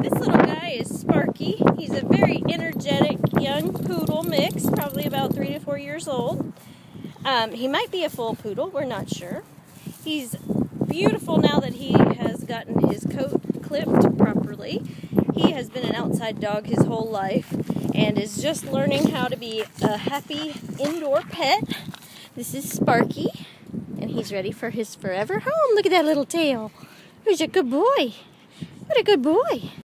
This little guy is Sparky. He's a very energetic young poodle mix, probably about 3 to 4 years old. He might be a full poodle, we're not sure. He's beautiful now that he has gotten his coat clipped properly. He has been an outside dog his whole life and is just learning how to be a happy indoor pet. This is Sparky, and he's ready for his forever home. Look at that little tail. He's a good boy. What a good boy.